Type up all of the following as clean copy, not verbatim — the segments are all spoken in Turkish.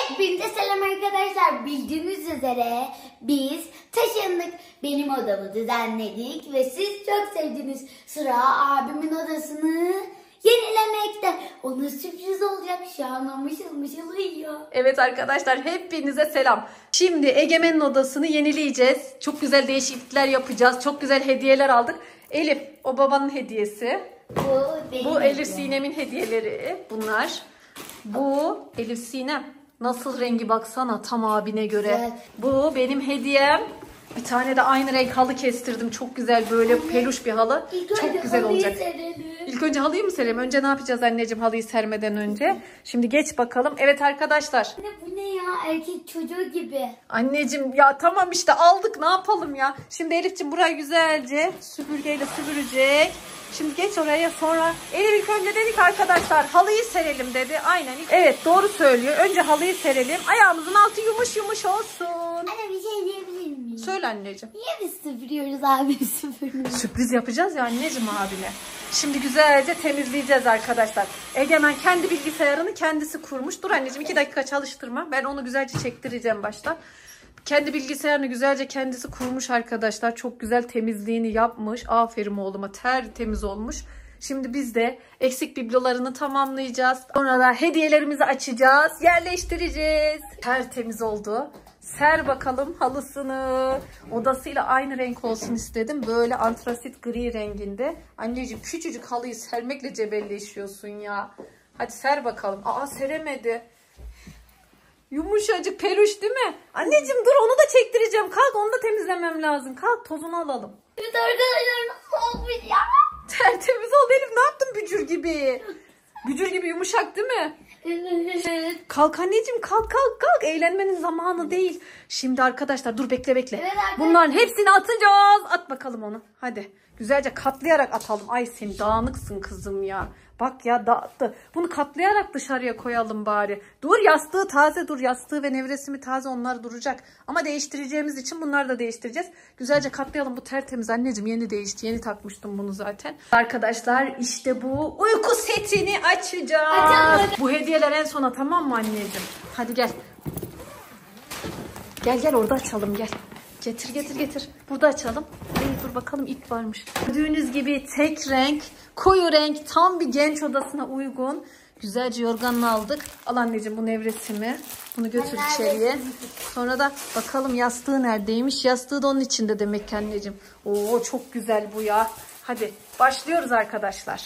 Hepinize selam arkadaşlar. Bildiğiniz üzere biz taşındık. Benim odamı düzenledik ve siz çok sevdiniz. Sıra abimin odasını yenilemekte. Ona sürpriz olacak. Şu an mışıl mışıl uyuyor. Evet arkadaşlar, hepinize selam. Şimdi Egemen'in odasını yenileyeceğiz. Çok güzel değişiklikler yapacağız. Çok güzel hediyeler aldık. Elif, o babanın hediyesi. Bu Elif Sinem'in hediyeleri bunlar. Bu Elif Sinem. Nasıl rengi baksana, tam abine göre. Evet. Bu benim hediyem. Bir tane de aynı renk halı kestirdim. Çok güzel, böyle peluş bir halı. Çok güzel olacak. İlk önce halıyı mı serelim? Önce ne yapacağız anneciğim halıyı sermeden önce? Şimdi geç bakalım. Evet arkadaşlar. Bu ne ya? Erkek çocuğu gibi. Anneciğim ya tamam işte aldık, ne yapalım ya. Şimdi Elif'ciğim burayı güzelce süpürgeyle süpürecek. Şimdi geç oraya, sonra Elif ilk önce dedik arkadaşlar halıyı serelim dedi. Aynen. Evet doğru söylüyor. Önce halıyı serelim. Ayağımızın altı yumuş yumuş olsun. Anne bir şey diyebilir miyim? Söyle anneciğim. Niye biz süpürüyoruz abi süpürüyoruz? Sürpriz yapacağız ya anneciğim abine. Şimdi güzelce temizleyeceğiz arkadaşlar. Egemen kendi bilgisayarını kendisi kurmuş. Dur anneciğim 2 dakika çalıştırma. Ben onu güzelce çektireceğim başta. Kendi bilgisayarını güzelce kendisi kurmuş arkadaşlar. Çok güzel temizliğini yapmış. Aferin oğluma, tertemiz olmuş. Şimdi biz de eksik biblolarını tamamlayacağız. Sonra da hediyelerimizi açacağız. Yerleştireceğiz. Tertemiz oldu. Ser bakalım halısını. Odasıyla aynı renk olsun istedim. Böyle antrasit gri renginde. Anneciğim küçücük halıyı sermekle cebelleşiyorsun ya. Hadi ser bakalım. Aa seremedi. Yumuşacık peluş değil mi? Anneciğim dur, onu da çektireceğim. Kalk, onu da temizlemem lazım. Kalk tozunu alalım. Evet arkadaşlar nasıl olmuş ya? Tertemiz oldu Elif. Ne yaptın bücür gibi? Bücür gibi yumuşak değil mi? Evet. Kalk anneciğim, kalk kalk kalk. Eğlenmenin zamanı değil. Şimdi arkadaşlar dur bekle. Evet arkadaşlar. Bunların hepsini atacağız. At bakalım onu. Hadi. Güzelce katlayarak atalım. Ay sen dağınıksın kızım ya. Bak ya dağıttı. Bunu katlayarak dışarıya koyalım bari. Dur, yastığı taze dur. Yastığı ve nevresimi taze, onlar duracak. Ama değiştireceğimiz için bunları da değiştireceğiz. Güzelce katlayalım. Bu tertemiz anneciğim, yeni değişti. Yeni takmıştım bunu zaten. Arkadaşlar işte bu uyku setini açacağız. Açalım. Bu hediyeler en sona, tamam mı anneciğim? Hadi gel. Gel orada açalım gel. Getir. Burada açalım. Ay dur bakalım, ip varmış. Gördüğünüz gibi tek renk, koyu renk, tam bir genç odasına uygun. Güzelce yorganını aldık. Al anneciğim bu nevresimi. Bunu götür içeriye. Sonra da bakalım yastığı neredeymiş. Yastığı da onun içinde demek ki anneciğim. Oo çok güzel bu ya. Hadi başlıyoruz arkadaşlar.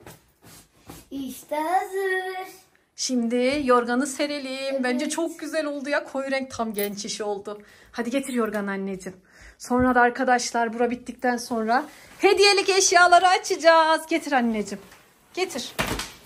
İşte hazır. Şimdi yorganı serelim. Evet. Bence çok güzel oldu ya. Koyu renk tam genç işi oldu. Hadi getir yorganı anneciğim. Sonra da arkadaşlar bura bittikten sonra hediyelik eşyaları açacağız. Getir anneciğim. Getir.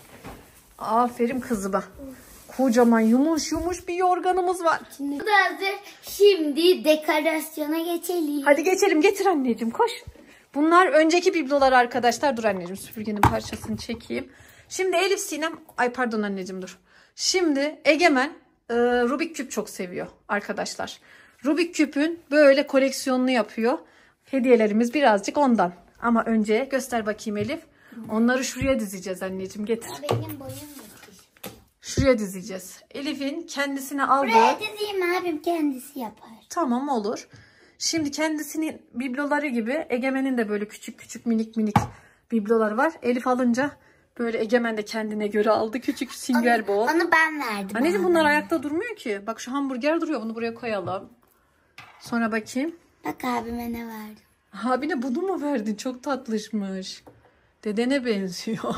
Aferin kızıma. Kocaman yumuş bir yorganımız var. Şimdi bu da hazır. Şimdi dekorasyona geçelim. Hadi geçelim. Getir anneciğim, koş. Bunlar önceki biblolar arkadaşlar. Dur anneciğim, süpürgenin parçasını çekeyim. Şimdi Elif Sinem, ay pardon anneciğim dur. Şimdi Egemen Rubik küp çok seviyor arkadaşlar. Rubik küpün böyle koleksiyonunu yapıyor. Hediyelerimiz birazcık ondan. Ama önce göster bakayım Elif. Onları şuraya dizeceğiz anneciğim, getir. Benim boyum yetmiş. Şuraya dizeceğiz. Elif'in kendisine aldığı. Buraya dizeyim, abim kendisi yapar. Tamam olur. Şimdi kendisinin bibloları gibi Egemen'in de böyle küçük minik bibloları var. Elif alınca böyle Egemen de kendine göre aldı. Küçük sünger bol. Onu ben verdim. Anneciğim bunlar ayakta durmuyor ki. Bak şu hamburger duruyor. Bunu buraya koyalım. Sonra bakayım. Bak abime ne verdim. Abine bunu mu verdin? Çok tatlışmış. Dedene benziyor.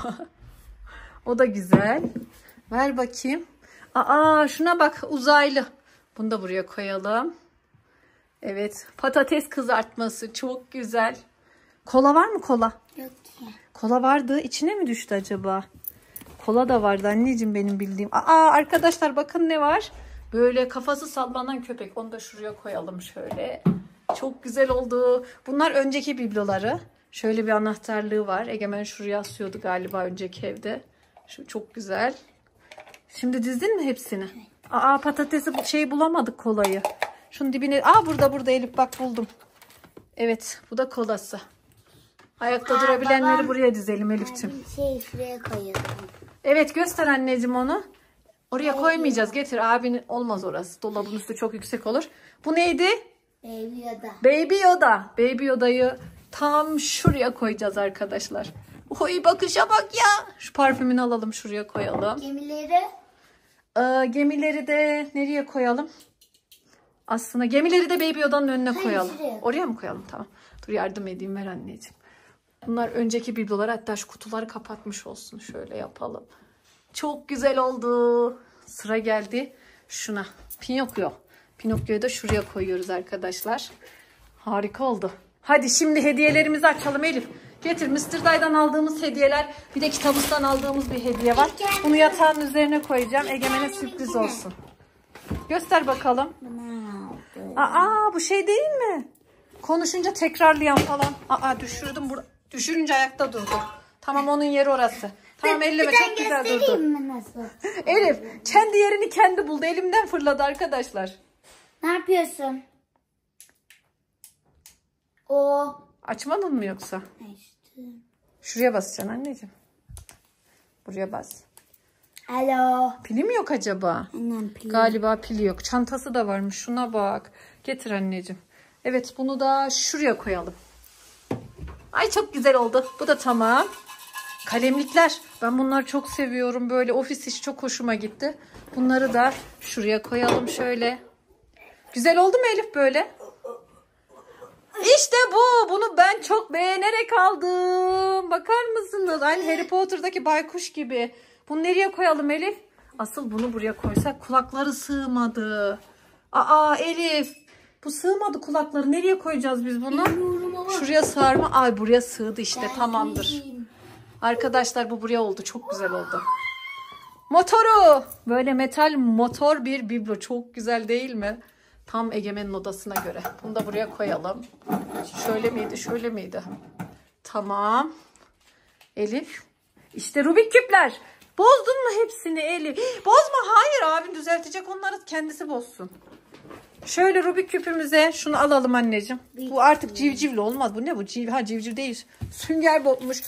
O da güzel. Ver bakayım. Aa şuna bak, uzaylı. Bunu da buraya koyalım. Evet. Patates kızartması. Çok güzel. Kola var mı kola? Yok ki. Kola vardı. İçine mi düştü acaba? Kola da vardı anneciğim benim bildiğim. Aa arkadaşlar bakın ne var. Böyle kafası sallanan köpek. Onu da şuraya koyalım şöyle. Çok güzel oldu. Bunlar önceki bibloları. Şöyle bir anahtarlığı var. Egemen şuraya asıyordu galiba önceki evde. Şu çok güzel. Şimdi dizdin mi hepsini? Evet. Aa patatesi bulamadık, kolayı. Şunun dibine. Aa burada Elif bak buldum. Evet bu da kolası. Ayakta durabilenleri buraya dizelim Elif'ciğim. Şuraya koyalım. Evet göster anneciğim onu. Oraya koymayacağız. Getir abinin, olmaz orası. Dolabın üstü çok yüksek olur. Bu neydi? Baby Yoda. Baby Yoda. Baby Yoda'yı tam şuraya koyacağız arkadaşlar. Oy bakışa bak ya. Şu parfümünü alalım şuraya koyalım. Gemileri. Gemileri de nereye koyalım? Aslında gemileri de Baby Yoda'nın önüne koyalım. şuraya. Oraya mı koyalım? Tamam. Dur yardım edeyim, ver anneciğim. Bunlar önceki biblolar, hatta şu kutuları kapatmış olsun. Şöyle yapalım. Çok güzel oldu. Sıra geldi şuna. Pinokyo. Pinokyo'yu da şuraya koyuyoruz arkadaşlar. Harika oldu. Hadi şimdi hediyelerimizi açalım Elif. Getir, Mr. Day'dan aldığımız hediyeler. Bir de kitabımızdan aldığımız bir hediye var. Bunu yatağın üzerine koyacağım. Egemen'e sürpriz olsun. Göster bakalım. Aa, bu şey değil mi? Konuşunca tekrarlayan falan. Aa, düşürdüm. Düşürünce ayakta durdu. Tamam, onun yeri orası. Tamam, elleme, çok güzel durdu. Göstereyim mi nasıl? Elif kendi yerini kendi buldu. Elimden fırladı arkadaşlar. Ne yapıyorsun? O. Açmadın mı yoksa? İşte. Şuraya basacaksın anneciğim. Buraya bas. Alo. Pili mi yok acaba? Annem pil. Galiba pili yok. Çantası da varmış. Şuna bak. Getir anneciğim. Evet, bunu da şuraya koyalım. Ay çok güzel oldu. Bu da tamam. Kalemlikler. Ben bunları çok seviyorum. Böyle ofis işi çok hoşuma gitti. Bunları da şuraya koyalım şöyle. Güzel oldu mu Elif böyle? İşte bu. Bunu ben çok beğenerek aldım. Bakar mısınız? Aynı Harry Potter'daki baykuş gibi. Bunu nereye koyalım Elif? Asıl bunu buraya koysak kulakları sığmadı. Aa Elif. Bu sığmadı kulakları. Nereye koyacağız biz bunu? Şuraya sığar mı? Ay buraya sığdı işte. Tamamdır. Arkadaşlar bu buraya oldu. Çok güzel oldu. Motoru. Böyle metal motor bir biblo. Çok güzel değil mi? Tam Egemen'in odasına göre. Bunu da buraya koyalım. Şöyle miydi? Şöyle miydi? Tamam. Elif. İşte Rubik küpler. Bozdun mu hepsini Elif? Bozma. Hayır, abin düzeltecek. Onları kendisi bozsun. Şöyle Rubik küpümüze şunu alalım anneciğim. Bu artık civcivli olmaz. Bu ne bu? Civciv değil. Sünger botmuş.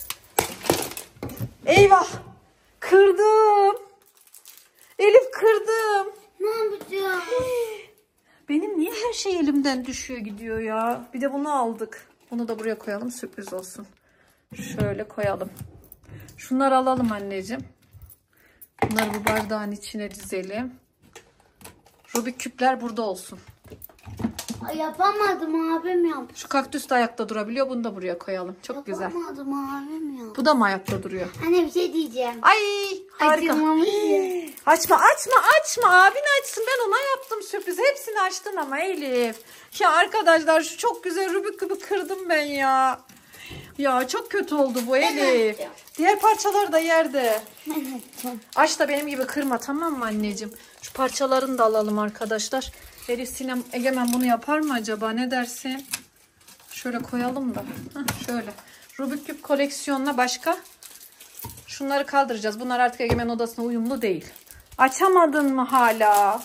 Eyvah. Kırdım. Elif kırdım. Ne yapacağım? Benim niye her şey elimden düşüyor gidiyor ya? Bir de bunu aldık. Bunu da buraya koyalım, sürpriz olsun. Şöyle koyalım. Şunları alalım anneciğim. Bunları bu bardağın içine dizelim. Rubik küpler burada olsun. Ay, yapamadım, abim yaptı. Şu kaktüs de ayakta durabiliyor. Bunu da buraya koyalım. Çok güzel. Yapamadım, abim yaptı. Bu da mı ayakta duruyor? Anne bir şey diyeceğim. Ay harika. Acımamış ya. Açma. Abin açsın. Ben ona yaptım sürpriz. Hepsini açtın ama Elif. Ya arkadaşlar şu çok güzel Rubik küpü kırdım ben ya. Ya çok kötü oldu bu Elif. Diğer parçalar da yerde. Aç da benim gibi kırma, tamam mı anneciğim? Şu parçalarını da alalım arkadaşlar. Elif, Sinem, Egemen bunu yapar mı acaba? Ne dersin? Şöyle koyalım da. Heh, şöyle. Rubik küp koleksiyonuna başka? Şunları kaldıracağız. Bunlar artık Egemen odasına uyumlu değil. Açamadın mı hala?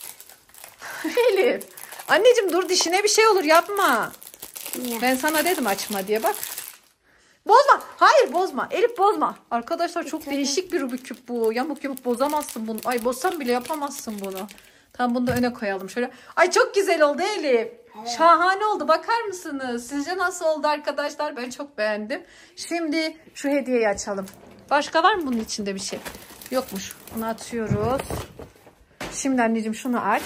Elif. Anneciğim dur, dişine bir şey olur, yapma. Niye? Ben sana dedim açma diye, bak. Bozma. Hayır bozma. Elif bozma. Arkadaşlar çok değişik bir Rubik küp bu. Yamuk yamuk bozamazsın bunu. Ay bozsan bile yapamazsın bunu. Tamam, bunu da öne koyalım şöyle. Ay çok güzel oldu Elif. Evet. Şahane oldu. Bakar mısınız? Sizce nasıl oldu arkadaşlar? Ben çok beğendim. Şimdi şu hediyeyi açalım. Başka var mı bunun içinde bir şey? Yokmuş. Bunu atıyoruz. Şimdi anneciğim şunu aç.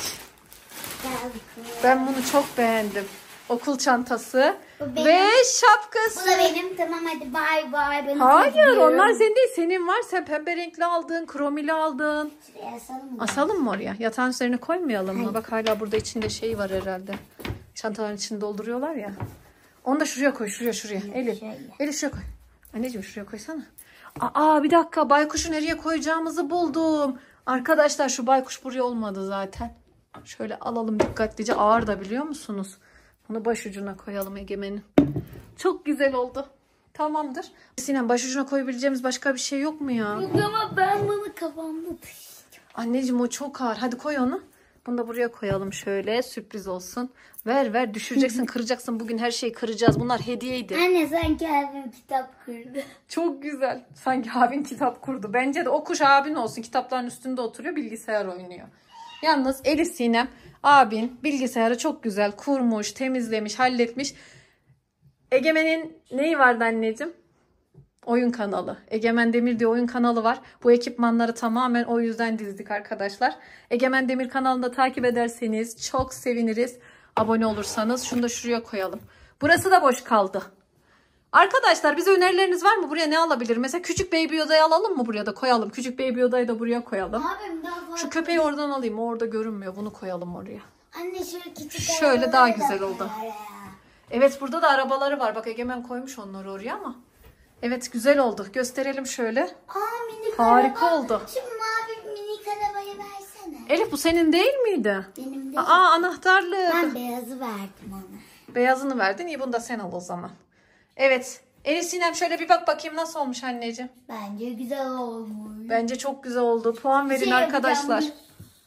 Ben bunu çok beğendim. Okul çantası ve şapkası. Bu da benim. Tamam hadi bay bay. Ben Hayır, onlar senin değil. Senin var. Sen pembe renkli aldın. Kromili aldın. Şuraya asalım mı? Asalım mı oraya? Yatağın üzerine koymayalım mı? Bak hala burada içinde şey var herhalde. Çantaların içini dolduruyorlar ya. Onu da şuraya koy. Şuraya. Elif. Elif şuraya koy. Anneciğim şuraya koysana. Aa bir dakika. Baykuşu nereye koyacağımızı buldum. Arkadaşlar şu baykuş buraya olmadı zaten. Şöyle alalım dikkatlice. Ağır da biliyor musunuz? Bunu başucuna koyalım Egemen'in. Çok güzel oldu. Tamamdır. Sinem, başucuna koyabileceğimiz başka bir şey yok mu ya? Yok ama ben bunu kafamda taşıyacağım. Anneciğim o çok ağır. Hadi koy onu. Bunu da buraya koyalım şöyle. Sürpriz olsun. Ver düşüreceksin, kıracaksın. Bugün her şeyi kıracağız. Bunlar hediyeydi. Anne sanki abim kitap kurdu. Çok güzel. Sanki abin kitap kurdu. Bence de o kuş abin olsun. Kitapların üstünde oturuyor, bilgisayar oynuyor. Yalnız Elif Sinem abin bilgisayarı çok güzel kurmuş, temizlemiş, halletmiş. Egemen'in neyi vardı anneciğim? Oyun kanalı. Egemen Demir diye oyun kanalı var. Bu ekipmanları tamamen o yüzden dizdik arkadaşlar. Egemen Demir kanalını da takip ederseniz çok seviniriz. Abone olursanız. Şunu da şuraya koyalım. Burası da boş kaldı. Arkadaşlar bize önerileriniz var mı? Buraya ne alabilir? Mesela küçük Baby Yoda'yı alalım mı buraya da koyalım. Küçük Baby Yoda'yı da buraya koyalım. Abim daha fazla. Şu köpeği oradan alayım. O orada görünmüyor. Bunu koyalım oraya. Anne şöyle küçük Şöyle daha arabaları da güzel oldu. koy. Evet, burada da arabaları var. Bak Egemen koymuş onları oraya ama. Evet, güzel oldu. Gösterelim şöyle. Minik Harika araba. oldu. Şu mavi minik arabayı versene. Elif bu senin değil miydi? Benim de. Anahtarlık. Ben beyazı verdim ona. Beyazını verdin. İyi, bunu da sen al o zaman. Evet. Elif Sinem şöyle bir bak bakayım nasıl olmuş anneciğim. Bence güzel olmuş. Bence çok güzel oldu. Puan verin Şey arkadaşlar. yapacağım.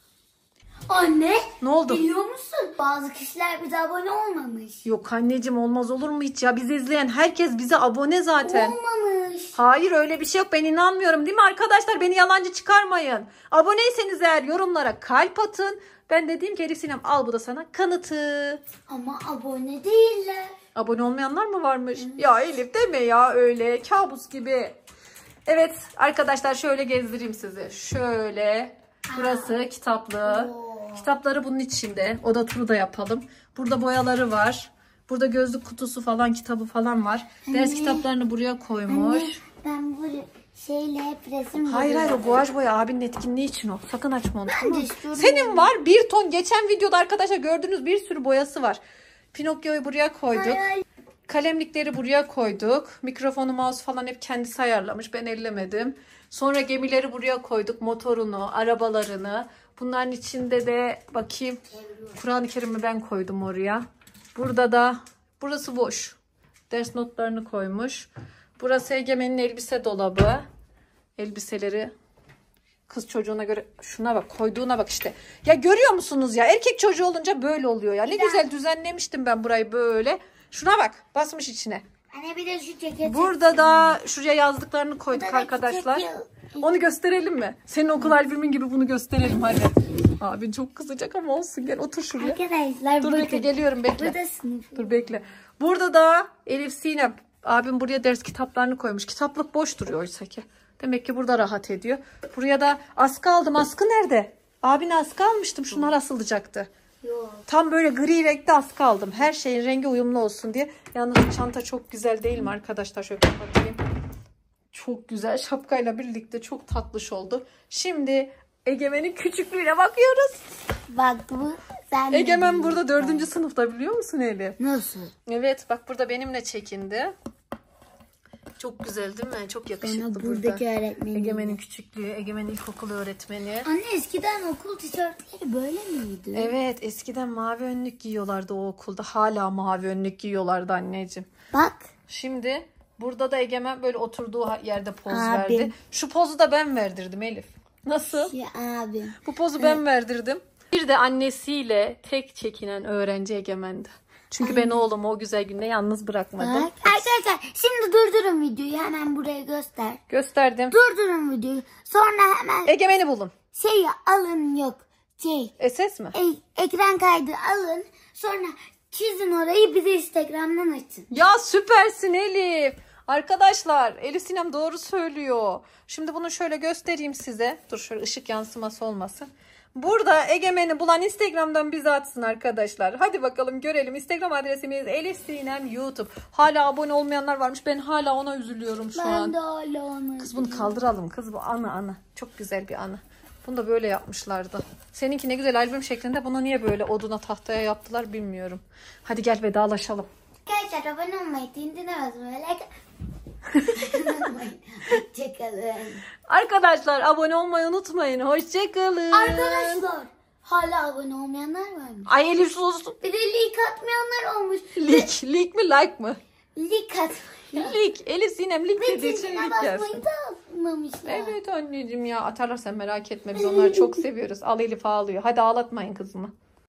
Anne. Ne oldu? Biliyor musun? Bazı kişiler bize abone olmamış. Yok anneciğim, olmaz olur mu hiç ya? Bizi izleyen herkes bize abone zaten. Olmamış. Hayır, öyle bir şey yok. Ben inanmıyorum değil mi arkadaşlar? Beni yalancı çıkarmayın. Aboneyseniz eğer yorumlara kalp atın. Ben de diyeyim ki Elif Sinem al, bu da sana kanıtı. Ama abone değiller. Abone olmayanlar mı varmış? Ya Elif deme ya öyle. Kabus gibi. Evet arkadaşlar, şöyle gezdireyim sizi. Şöyle. Burası kitaplığı. Kitapları bunun içinde. Oda turu da yapalım. Burada boyaları var. Burada gözlük kutusu falan, kitabı falan var. Ders kitaplarını buraya koymuş. Anne, ben bu şeyle hep resim Hayır o guaj boya abinin etkinliği için o. Sakın açma onu. Tamam. istiyorum. Senin var 1 ton. Geçen videoda arkadaşlar gördüğünüz bir sürü boyası var. Pinokyo'yu buraya koyduk. Hayır. Kalemlikleri buraya koyduk. Mikrofonu, mouse falan hep kendisi ayarlamış. Ben ellemedim. Sonra gemileri buraya koyduk. Motorunu, arabalarını. Bunların içinde de bakayım. Kur'an-ı Kerim'i ben koydum oraya. Burada da burası boş. Ders notlarını koymuş. Burası Egemen'in elbise dolabı. Elbiseleri kız çocuğuna göre, şuna bak, koyduğuna bak işte. Ya görüyor musunuz ya? Erkek çocuğu olunca böyle oluyor ya. Ne güzel düzenlemiştim ben burayı böyle. Şuna bak, basmış içine. Anne bir de şu ceket. Burada da şuraya yazdıklarını koyduk arkadaşlar. Onu gösterelim mi? Senin okul albümün gibi bunu gösterelim hadi. Abin çok kızacak ama olsun, gel otur şuraya. Arkadaşlar Dur bekle, geliyorum bekle. Burada sınıf. Dur bekle. Burada da Elif Sinem abim buraya ders kitaplarını koymuş. Kitaplık boş duruyor oysa ki. Demek ki burada rahat ediyor. Buraya da askı aldım. Askı nerede? Abine askı almıştım. Şunlar asılacaktı. Yok. Tam böyle gri renkte askı aldım. Her şeyin rengi uyumlu olsun diye. Yalnız çanta çok güzel değil mi arkadaşlar? Şöyle kapatayım. Çok güzel. Şapkayla birlikte çok tatlış oldu. Şimdi Egemen'in küçüklüğüne bakıyoruz. Bak bu sen. Egemen burada 4. sınıfta, biliyor musun Elif? Nasıl? Evet bak, burada benimle çekindi. Çok güzel değil mi? Çok yakışıklı Bana burada. buradaki öğretmenim. Egemen'in küçüklüğü, Egemen'in ilkokul öğretmeni. Anne eskiden okul tişörtleri böyle miydi? Evet, eskiden mavi önlük giyiyorlardı o okulda. Hala mavi önlük giyiyorlardı anneciğim. Bak. Şimdi burada da Egemen böyle oturduğu yerde poz Abi. verdi. Şu pozu da ben verdirdim Elif. Nasıl? Ya abi. Bu pozu ben verdirdim. Bir de annesiyle tek çekinen öğrenci Egemen'di. Çünkü ben oğlumu o güzel günde yalnız bırakmadım. Bak. Arkadaşlar şimdi durdurun videoyu, hemen buraya göster. Gösterdim. Durdurun videoyu. Sonra hemen Egemen'i bulun. şeyi alın, yok. SS mi? Ekran kaydı alın. Sonra çizin orayı, bize Instagram'dan açın. Ya süpersin Elif. Arkadaşlar Elif Sinem doğru söylüyor. Şimdi bunu şöyle göstereyim size. Dur şöyle ışık yansıması olmasın. Burada Egemen'i bulan Instagram'dan bize atsın arkadaşlar. Hadi bakalım görelim. Instagram adresimiz Elif Sinem YouTube. Hala abone olmayanlar varmış. Ben hala ona üzülüyorum şu an. Ben de hala onu. Kız bunu kaldıralım. Kız bu anı. Çok güzel bir anı. Bunu da böyle yapmışlardı. Seninki ne güzel albüm şeklinde. Bunu niye böyle oduna tahtaya yaptılar bilmiyorum. Hadi gel vedalaşalım. Arkadaşlar abone olmayı, tintine basmayı, like. Hoşçakalın. Arkadaşlar abone olmayı unutmayın. Hoşçakalın. Arkadaşlar hala abone olmayanlar var mı? Ay Elif sus. Bir de like atmayanlar olmuş. Lik mi like mı? Like atmayı. Lik. Elif Sinem lik Ve dediği için tintine lik basmayı gelsin. da atmamışlar. Evet anneciğim ya, atarlar, sen merak etme, biz onları çok seviyoruz. Al, Elif ağlıyor. Hadi ağlatmayın kızımı.